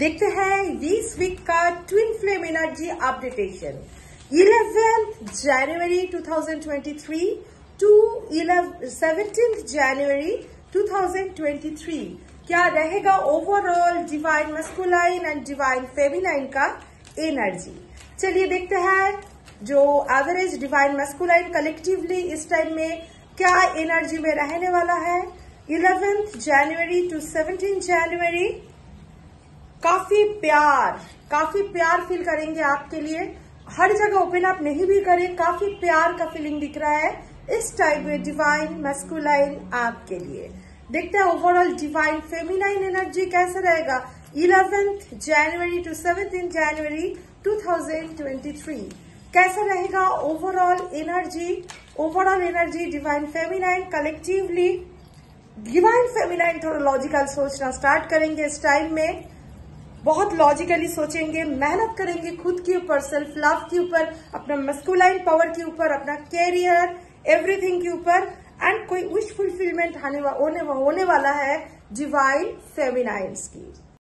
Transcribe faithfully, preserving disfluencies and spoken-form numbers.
देखते हैं this week का twin flame energy updation eleventh January two thousand twenty three to seventeenth January two thousand twenty three. क्या रहेगा overall divine masculine and divine feminine का energy. चलिए देखते हैं जो एवरेज डिवाइन मस्कुलाइन कलेक्टिवली इस टाइम में क्या एनर्जी में रहने वाला है। Eleventh January to seventeen January काफी प्यार काफी प्यार फील करेंगे आपके लिए। हर जगह ओपन अप नहीं भी करें, काफी प्यार का फीलिंग दिख रहा है इस टाइप में डिवाइन मस्कुलाइन आपके लिए। देखते हैं ओवरऑल डिवाइन फेमिनाइन एनर्जी कैसा रहेगा eleventh January to seventeen January two thousand twenty three. कैसा रहेगा overall energy overall energy divine feminine collectively. Divine feminine थोड़ा लॉजिकल सोचना स्टार्ट करेंगे इस टाइम में, बहुत लॉजिकली सोचेंगे, मेहनत करेंगे खुद के ऊपर, सेल्फ लव के ऊपर, अपना मस्कुलाइन पावर के ऊपर, अपना कैरियर, एवरीथिंग के ऊपर, एंड कोई विश फुलफिलमेंट होने वाला है डिवाइन फेमिनाइन्स की।